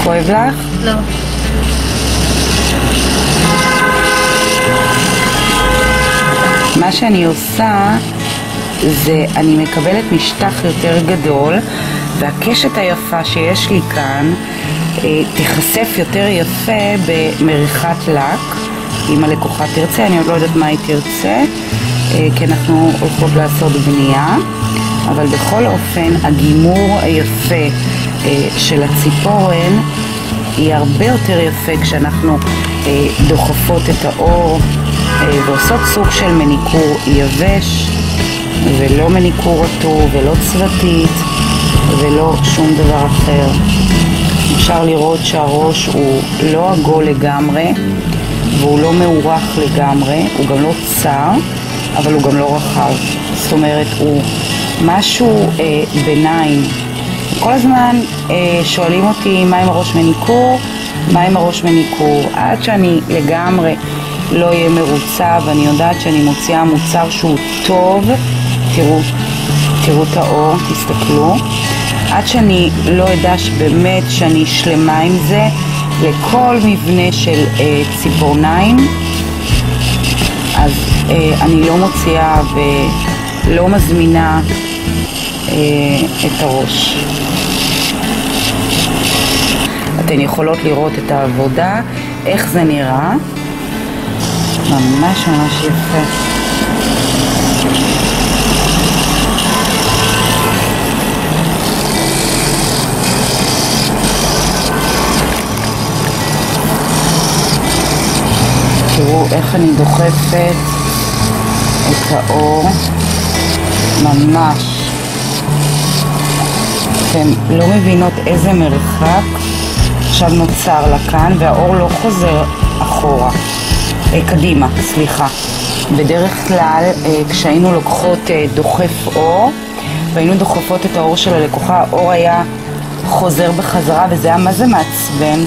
כואב לך? לא. מה שאני עושה זה אני מקבלת משטח יותר גדול, והקשת היפה שיש לי כאן תיחשף יותר יפה במריחת לק. אם הלקוחה תרצה, אני עוד לא יודעת מה היא תרצה, כי אנחנו הולכות לעשות בנייה, אבל בכל אופן הגימור היפה של הציפורן היא הרבה יותר יפה כשאנחנו דוחפות את האור ועושות סוג של מניקור יבש, ולא מניקור רטוב ולא צוותית ולא שום דבר אחר. אפשר לראות שהראש הוא לא עגול לגמרי והוא לא מאורך לגמרי, הוא גם לא צר אבל הוא גם לא רחב, זאת אומרת הוא משהו ביניים. כל הזמן שואלים אותי מה עם הראש מניקור, מה עם הראש מניקור, עד שאני לגמרי לא יהיה מרוצה ואני יודעת שאני מוציאה מוצר שהוא טוב. תראו את האור, תסתכלו, עד שאני לא יודע שבאמת שאני שלמה עם זה לכל מבנה של ציפורניים, אז אני לא מוציאה ולא מזמינה את הראש. אתן יכולות לראות את העבודה, איך זה נראה, ממש ממש יפה. תראו איך אני דוחפת את האור, ממש. אתם לא מבינות איזה מרחק עכשיו נוצר לה כאן, והאור לא חוזר אחורה, קדימה, סליחה. בדרך כלל כשהיינו לוקחות דוחף אור והיינו דוחפות את האור של הלקוחה, האור היה חוזר בחזרה וזה היה מה זה מעצבן.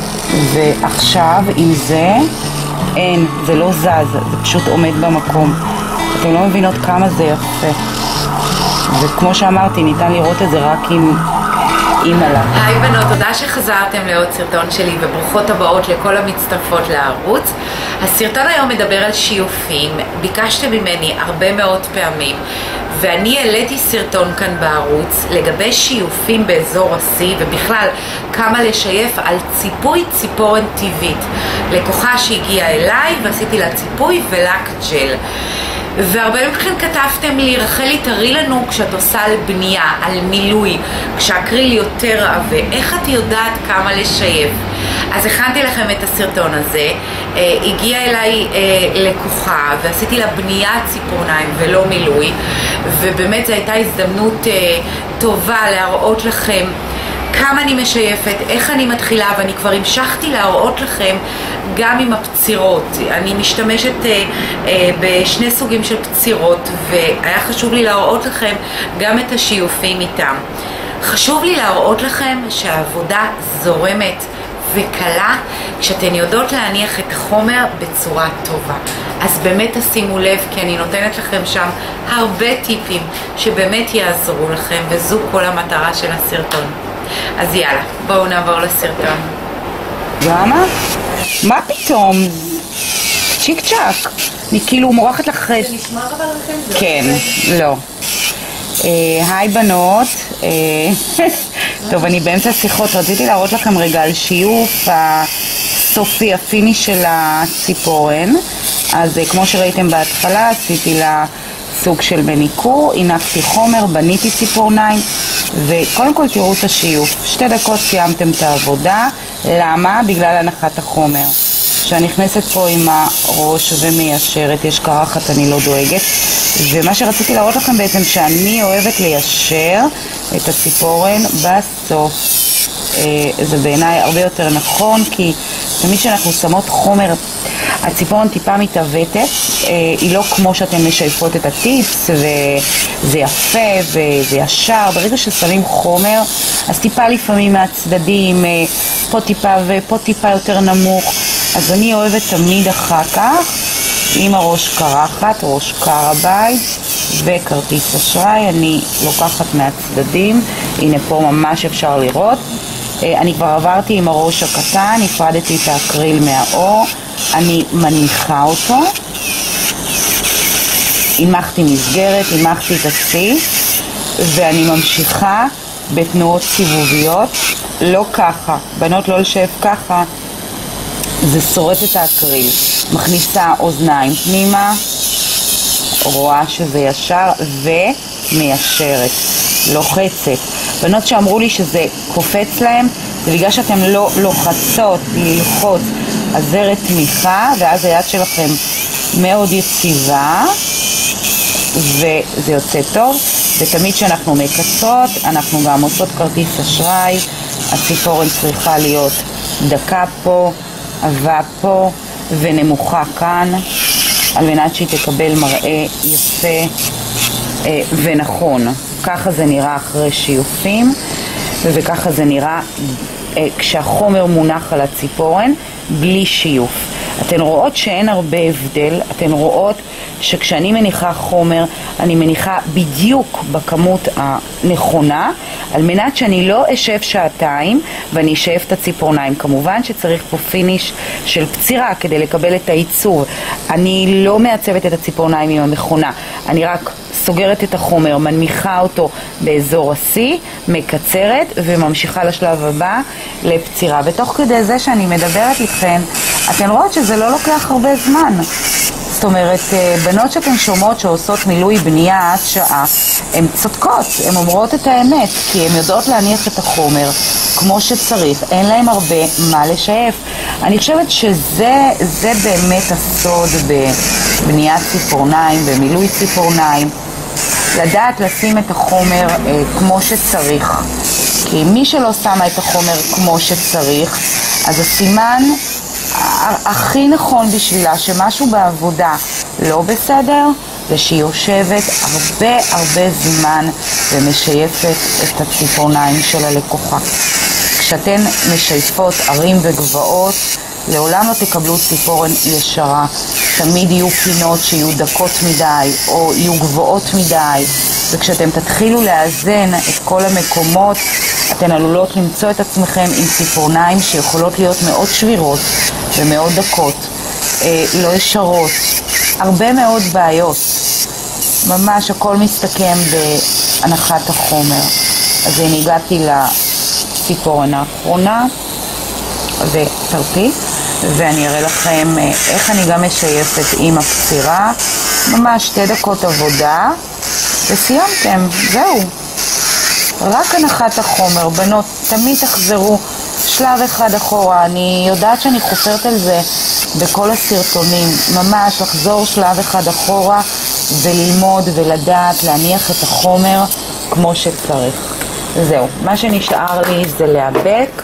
ועכשיו עם זה אין, זה לא זז, זה פשוט עומד במקום. אתם לא מבינות כמה זה יפה, וכמו שאמרתי ניתן לראות את זה רק עם עליו. היי בנות, תודה שחזרתם לעוד סרטון שלי וברוכות הבאות לכל המצטרפות לערוץ. הסרטון היום מדבר על שיופים, ביקשתם ממני הרבה מאוד פעמים ואני העליתי סרטון כאן בערוץ לגבי שיופים באזור ה-C ובכלל כמה לשייף על ציפוי ציפורן טבעית. לקוחה שהגיעה אליי ועשיתי לה ציפוי ולק ג'ל, והרבה מכם כתבתם לי, רחלי תראי לנו כשאת עושה על בנייה, על מילוי, כשהקריל יותר עבה, איך את יודעת כמה לשייף? אז הכנתי לכם את הסרטון הזה. הגיעה אליי לקוחה ועשיתי לה בנייה ציפורניים ולא מילוי, ובאמת זו הייתה הזדמנות טובה להראות לכם כמה אני משייפת, איך אני מתחילה, ואני כבר המשכתי להראות לכם גם עם הפצירות. אני משתמשת בשני סוגים של פצירות והיה חשוב לי להראות לכם גם את השיופים איתם. חשוב לי להראות לכם שהעבודה זורמת וקלה כשאתן יודעות להניח את החומר בצורה טובה. אז באמת תשימו לב, כי אני נותנת לכם שם הרבה טיפים שבאמת יעזרו לכם, וזו כל המטרה של הסרטון. אז יאללה, בואו נעבור לסרטון. למה? מה פתאום? צ'יק צ'ק. אני כאילו מורחת לך... זה נשמע אבל לכם? כן, לא. היי בנות. טוב, אני באמצע שיחות, רציתי להראות לכם רגע על שיוף הסופי, הפיני של הציפורן. אז כמו שראיתם בהתחלה, עשיתי לה סוג של מניקור, הנקתי חומר, בניתי ציפורניים, וקודם כל תראו את השיוף. 2 דקות סיימתם את העבודה. למה? בגלל הנחת החומר. שאני נכנסת פה עם הראש ומיישרת, יש קרחת, אני לא דואגת. ומה שרציתי להראות לכם בעצם שאני אוהבת ליישר את הציפורן בסוף. זה בעיניי הרבה יותר נכון, כי תמיד שאנחנו שמות חומר, הציפורן טיפה מתעוותת, היא לא כמו שאתן משייפות את הטיפס וזה יפה וזה ישר. ברגע ששמים חומר אז טיפה לפעמים מהצדדים, פה טיפה ופה טיפה יותר נמוך, אז אני אוהבת תמיד אחר כך עם הראש קרחת, ראש קרבייט וכרטיס אשראי, אני לוקחת מהצדדים, הנה פה ממש אפשר לראות, אני כבר עברתי עם הראש הקטן, הפרדתי את האקריל מהאור, אני מניחה אותו, אימחתי מסגרת, אימחתי את הצי, ואני ממשיכה בתנועות סיבוביות, לא ככה, בנות לא לשאף ככה, זה שורט את האקריל, מכניסה אוזניים פנימה, רואה שזה ישר ומיישרת, לוחצת. בנות שאמרו לי שזה קופץ להם, זה בגלל שאתם לא לוחצות, ללחוץ, עזרת תמיכה, ואז היד שלכם מאוד יציבה, וזה יוצא טוב. ותמיד כשאנחנו מקצרות, אנחנו גם עושות כרטיס אשראי, הציפורן צריכה להיות דקה פה, עבה פה ונמוכה כאן, על מנת שהיא תקבל מראה יפה ונכון. ככה זה נראה אחרי שיופים, וככה זה נראה כשהחומר מונח על הציפורן בלי שיוף. אתן רואות שאין הרבה הבדל, אתן רואות שכשאני מניחה חומר, אני מניחה בדיוק בכמות הנכונה, על מנת שאני לא אשב שעתיים ואני אשאף את הציפורניים. כמובן שצריך פה פיניש של פצירה כדי לקבל את העיצוב. אני לא מעצבת את הציפורניים עם המכונה, אני רק סוגרת את החומר, מנמיכה אותו באזור ה-C, מקצרת וממשיכה לשלב הבא לפצירה. ותוך כדי זה שאני מדברת לכן, אתן רואות שזה לא לוקח הרבה זמן. זאת אומרת, בנות שאתן שומעות שעושות מילוי בנייה עד שעה, הן צודקות, הן אומרות את האמת, כי הן יודעות להניח את החומר כמו שצריך, אין להן הרבה מה לשאף. אני חושבת שזה באמת הסוד בבניית ציפורניים, במילוי ציפורניים, לדעת לשים את החומר כמו שצריך. כי מי שלא שמה את החומר כמו שצריך, אז הסימן הכי נכון בשבילה שמשהו בעבודה לא בסדר, זה שהיא יושבת הרבה זמן ומשייפת את הציפורניים של הלקוחה. כשאתן משייפות ערים וגבעות, לעולם לא תקבלו ציפורן ישרה. תמיד יהיו פינות שיהיו דקות מדי או יהיו גבוהות מדי, וכשאתם תתחילו לאזן את כל המקומות, אתן עלולות למצוא את עצמכם עם ציפורניים שיכולות להיות מאוד שבירות ומאוד דקות, לא ישרות, הרבה מאוד בעיות. ממש הכל מסתכם בהנחת החומר. אז הנה הגעתי לציפורן האחרונה ותרתי, ואני אראה לכם איך אני גם משייפת עם הפצירה. ממש 2 דקות עבודה וסיימתם, זהו. רק הנחת החומר. בנות, תמיד תחזרו שלב אחד אחורה. אני יודעת שאני חופרת על זה בכל הסרטונים. ממש לחזור שלב אחד אחורה וללמוד ולדעת להניח את החומר כמו שצריך. זהו, מה שנשאר לי זה להיאבק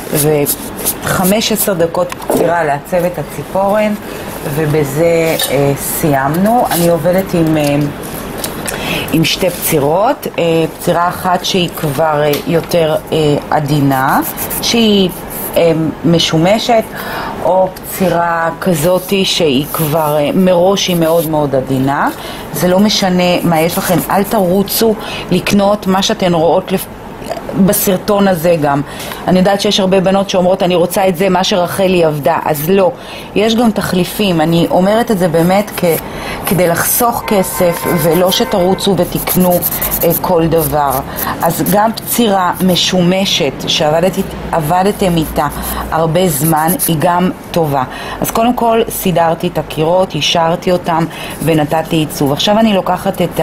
ו15 דקות פצירה לעצב את הציפורן, ובזה סיימנו. אני עובדת עם 2 פצירות, פצירה אחת שהיא כבר יותר עדינה, שהיא משומשת, או פצירה כזאת שהיא כבר מראש היא מאוד מאוד עדינה. זה לא משנה מה יש לכם, אל תרוצו לקנות מה שאתן רואות בסרטון הזה גם. אני יודעת שיש הרבה בנות שאומרות אני רוצה את זה, מה שרחלי עבדה, אז לא. יש גם תחליפים. אני אומרת את זה באמת כדי לחסוך כסף, ולא שתרוצו ותקנו כל דבר. אז גם פצירה משומשת שעבדתם איתה הרבה זמן היא גם טובה. אז קודם כל סידרתי את הקירות, השארתי אותם ונתתי עיצוב. עכשיו אני לוקחת את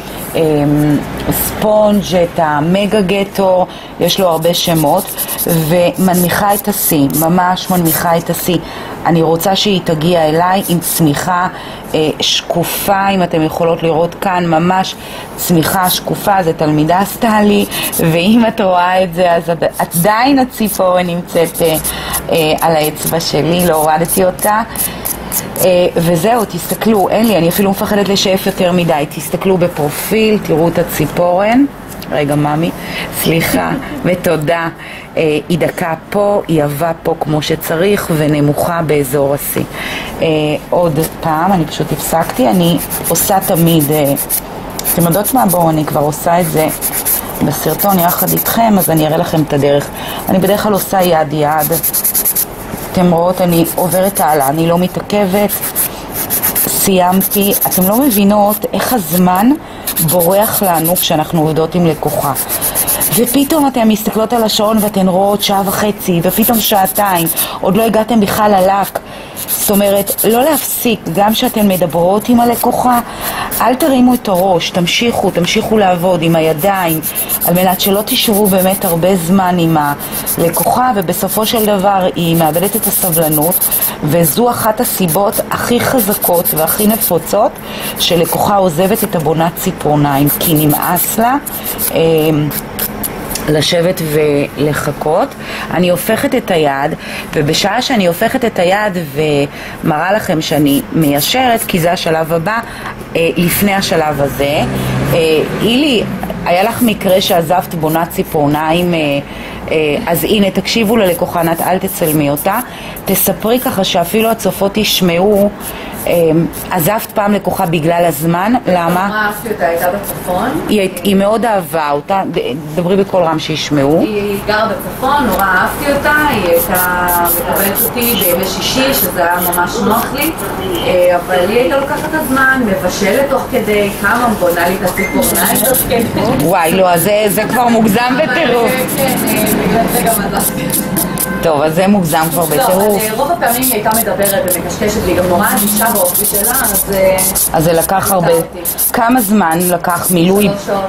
הספונג', את המגה גטור, יש לו הרבה שמות, ומנמיכה את הסי, ממש מנמיכה את הסי. אני רוצה שהיא תגיע אליי עם צמיחה שקופה, אם אתם יכולות לראות כאן, ממש צמיחה שקופה. זה תלמידה עשתה לי, ואם את רואה את זה, אז עדיין הציפורן נמצאת על האצבע שלי, לא הורדתי אותה. וזהו, תסתכלו, אין לי, אני אפילו מפחדת לשאף יותר מדי. תסתכלו בפרופיל, תראו את הציפורן. רגע ממי, סליחה ותודה. היא דקה פה, היא עבה פה כמו שצריך ונמוכה באזור ה-C. עוד פעם, אני פשוט הפסקתי, אני עושה תמיד, אתם יודעות מה? בואו, אני כבר עושה את זה בסרטון יחד איתכם, אז אני אראה לכם את הדרך. אני בדרך כלל עושה יד יד. אתם רואות, אני עוברת הלאה, אני לא מתעכבת. סיימתי. אתם לא מבינות איך הזמן בורח לנו כשאנחנו עובדות עם לקוחה. ופתאום אתן מסתכלות על השעון ואתן רואות שעה וחצי, ופתאום שעתיים, עוד לא הגעתם בכלל ללק. זאת אומרת, לא להפסיק, גם שאתן מדברות עם הלקוחה, אל תרימו את הראש, תמשיכו לעבוד עם הידיים, על מנת שלא תשארו באמת הרבה זמן עם הלקוחה, ובסופו של דבר היא מאבדת את הסבלנות, וזו אחת הסיבות הכי חזקות והכי נפוצות, שלקוחה עוזבת את הבונת ציפורניים, כי נמאס לה לשבת ולחכות. אני הופכת את היד, ובשעה שאני הופכת את היד ומראה לכם שאני מיישרת, כי זה השלב הבא, לפני השלב הזה, אילי, היה לך מקרה שעזבת בונת ציפורניים, אז הנה, תקשיבו ללקוחה, נת, אל תצלמי אותה, תספרי ככה שאפילו הצופות ישמעו. עזבת פעם לקוחה בגלל הזמן, למה? מה אהבתי אותה? הייתה בצפון. היא מאוד אהבה אותה, דברי בכל רם שישמעו. היא גרה בצפון, נורא אהבתי אותה, היא הייתה מקבלת אותי בימי שישי, שזה היה ממש נוח לי, אבל היא הייתה לוקחת את הזמן, מבשלת תוך כדי, כמה בונה לי את הציפורניים תוך כדי. וואי, לא, אז זה כבר מוגזם בטירוף. כן, בגלל זה גם עזבתי. טוב, אז זה מוגזם כבר בטירוף. לא, רוב הפעמים היא הייתה מדברת ומקשקשת לי, גם נורא אדישה באופי שלה, אז זה לקח הרבה. כמה זמן לקח מילוי?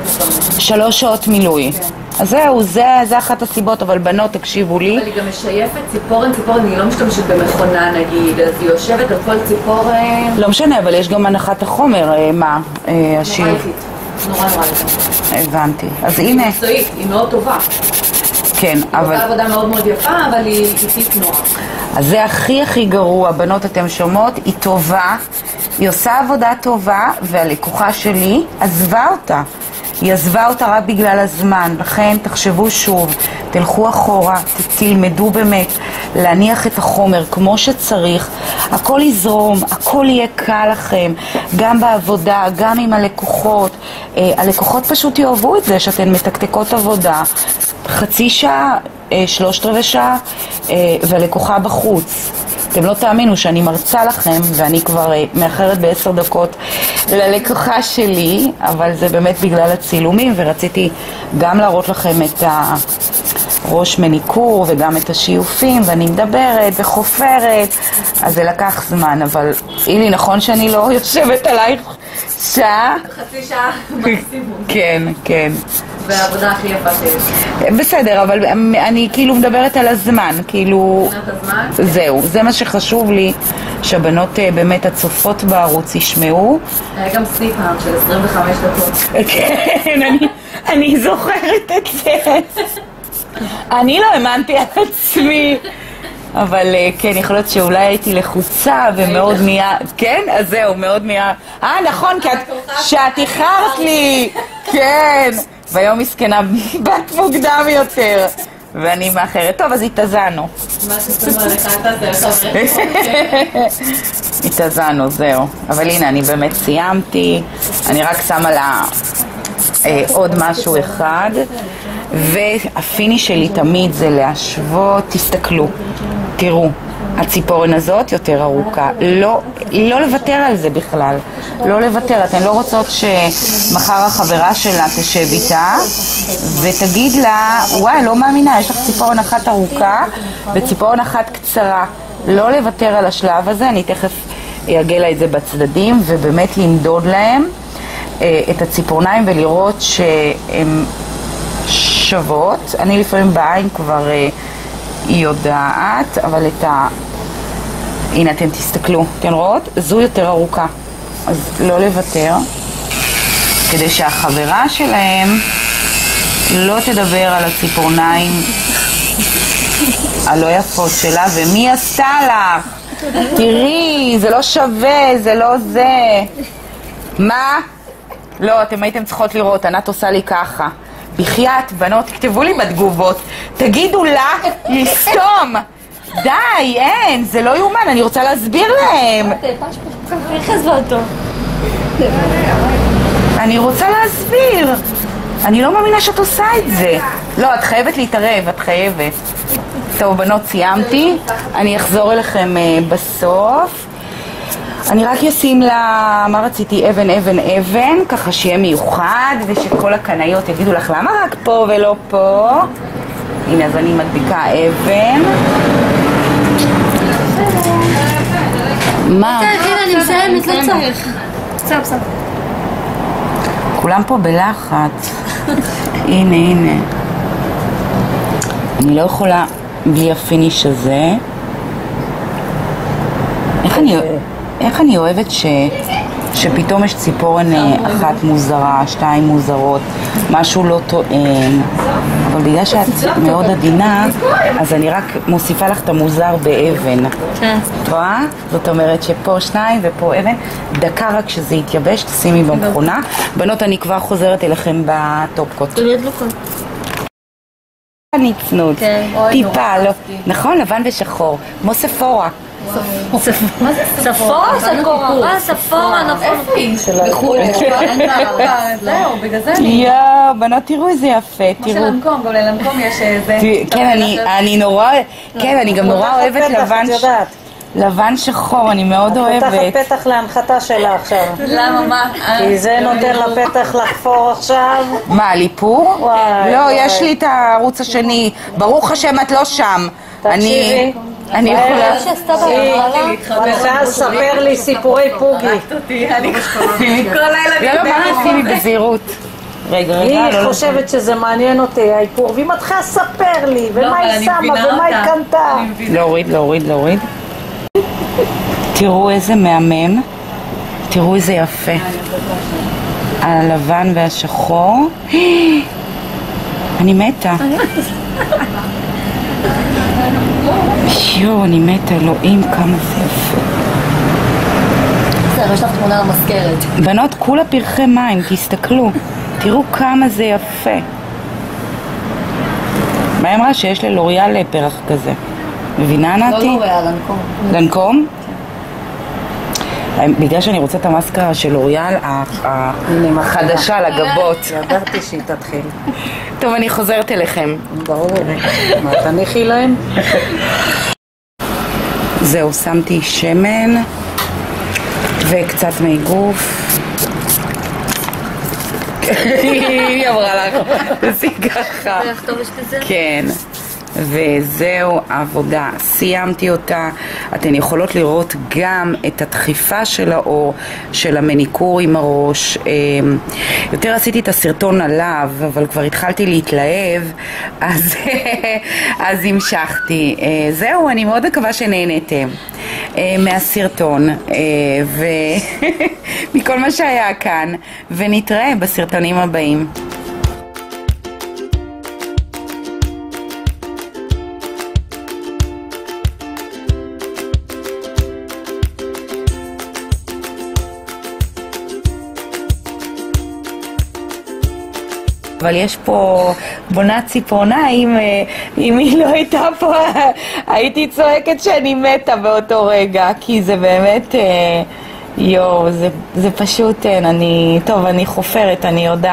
3 שעות מילוי. אז זהו, זה אחת הסיבות, אבל בנות, תקשיבו לי. אבל היא גם משייפת ציפורן, היא לא משתמשת במכונה נגיד, אז היא יושבת על כל ציפורן. לא משנה, אבל יש גם הנחת החומר, מה? השיר. נורא הבנתי. אז הנה. היא מקצועית, היא מאוד טובה. כן, אבל... היא עושה עבודה מאוד מאוד יפה, אבל היא איטית נורא. אז זה הכי גרוע, בנות, אתם שומעות, היא טובה, היא עושה עבודה טובה, והלקוחה שלי עזבה אותה. היא עזבה אותה רק בגלל הזמן, לכן תחשבו שוב, תלכו אחורה, תלמדו באמת להניח את החומר כמו שצריך, הכל יזרום, הכל יהיה קל לכם, גם בעבודה, גם עם הלקוחות. הלקוחות פשוט יאהבו את זה שאתן מתקתקות עבודה, חצי שעה, 3/4 שעה, והלקוחה בחוץ. אתם לא תאמינו שאני מרצה לכם, ואני כבר מאחרת ב10 דקות ללקוחה שלי, אבל זה באמת בגלל הצילומים, ורציתי גם להראות לכם את הראש מניקור וגם את השיופים, ואני מדברת וחופרת, אז זה לקח זמן, אבל אילי, נכון שאני לא יושבת עלייך שעה? חצי שעה מקסימום. כן, כן. והעבודה הכי יפה שיש. בסדר, אבל אני כאילו מדברת על הזמן, כאילו... זהו, זה מה שחשוב לי, שהבנות באמת הצופות בערוץ ישמעו. היה גם סניפאם של 25 דקות. כן, אני זוכרת את זה. אני לא האמנתי על עצמי. אבל כן, יכול להיות שאולי הייתי לחוצה ומאוד נהיה... כן? אז זהו, מאוד נהיה... נכון, כי שאת איחרת לי. כן. והיום מסכנה בת מוקדם יותר. ואני מאחרת. טוב, אז התאזנו. מה שצריך לך התאזנו, זהו. אבל הנה, אני באמת סיימתי. אני רק שמה לה עוד משהו אחד. והפיני שלי תמיד זה להשוות. תסתכלו, תראו. הציפורן הזאת יותר ארוכה, לא לוותר על זה בכלל, לא לוותר. אתן לא רוצות שמחר החברה שלה תשב איתה ותגיד לה, וואי, לא מאמינה, יש לך ציפורן אחת ארוכה וציפורן אחת קצרה. לא לוותר על השלב הזה. אני תכף אגע לה את זה בצדדים, ובאמת למדוד להם את הציפורניים ולראות שהן שוות. אני לפעמים בעין כבר היא יודעת, אבל את הנה, אתם תסתכלו, אתן רואות? זו יותר ארוכה, אז לא לוותר, כדי שהחברה שלהם לא תדבר על הציפורניים הלא יפות שלה. ומי עשתה לך? תראי, זה לא שווה, זה לא זה. מה? לא, אתם הייתם צריכות לראות, ענת עושה לי ככה. בחייאת, בנות, תכתבו לי בתגובות, תגידו לה לסתום. די, אין, זה לא יאומן, אני רוצה להסביר להם. איך עזבה אותו? אני רוצה להסביר. אני לא מאמינה שאת עושה את זה. לא, את חייבת להתערב, את חייבת. טוב, בנות, סיימתי. אני אחזור אליכם בסוף. אני רק אשים לה, מה רציתי? אבן, אבן, אבן, ככה שיהיה מיוחד, ושכל הקנאיות יגידו לך למה רק פה ולא פה. הנה, אז אני מדביקה אבן. מה? כן, אני מסיימת, לא צריך. בסדר. כולם פה בלחץ. הנה, הנה. אני לא יכולה בלי הפיניש הזה. איך אני אוהבת שפתאום יש ציפורן אחת מוזרה, שתיים מוזרות, משהו לא תואם. אבל בגלל שאת מאוד עדינה, אז אני רק מוסיפה לך את המוזר באבן. כן. את רואה? זאת אומרת שפה שניים ופה אבן. דקה רק שזה יתייבש, תשימי במכונה. בנות, אני כבר חוזרת אליכם בטופקות. תולי הדלוקות. נצנות, טיפה, לא. נכון, לבן ושחור, כמו ספורה. ספורה? ספורה, ספורה, נכון. בחו"ל, זהו, בגלל זה יואו, בנות, תראו איזה יפה, כמו תראו. שלנקום, גם ללנקום יש איזה... כן, אני נורא, כן, אני גם נורא אוהבת לבן שחור, אני מאוד אוהבת. פותחת פתח להנחתה שלה עכשיו. למה, מה? כי זה נותן לה פתח לחפור עכשיו. מה, על איפור? וואי, לא, וואי. יש לי את הערוץ השני. ברוך השם, את לא שם. תקשיבי. אני יכולה... בבקשה, ספר לי סיפורי פוגי. לא, מה עשיתי בזהירות? רגע, היא לא. חושבת שזה מעניין אותי האיפור, והיא מתחילה לספר לי, ומה היא שמה, ומה היא קנתה. להוריד. תראו איזה מהמם. תראו איזה יפה. הלבן והשחור. אני מתה. יו, אני מתה, אלוהים, כמה זה יפה. בסדר, יש לך תמונה למזכרת. בנות, כולה פרחי מים, תסתכלו. תראו כמה זה יפה. מה היא אמרה? שיש ללוריאל פרח כזה. מבינה, נתי? לא לוריאל, לנקום. לנקום? בגלל שאני רוצה את המסקרה של לוריאל החדשה לגבות. ידעתי שהיא תתחיל. טוב, אני חוזרת אליכם. ברור. מה, תניחי להם? זהו, שמתי שמן וקצת מי גוף. היא אמרה לך, תעשי ככה. טוב, יש כזה? כן. וזהו, העבודה, סיימתי אותה. אתן יכולות לראות גם את הדחיפה של האור, של המניקור עם הראש. יותר עשיתי את הסרטון עליו, אבל כבר התחלתי להתלהב, אז המשכתי. זהו, אני מאוד מקווה שנהנתם מהסרטון ומכל מה שהיה כאן, ונתראה בסרטונים הבאים. אבל יש פה בונת ציפורניים, אם היא לא הייתה פה, הייתי צועקת שאני מתה באותו רגע, כי זה באמת, יו, זה פשוט, טוב, אני חופרת, אני יודעת.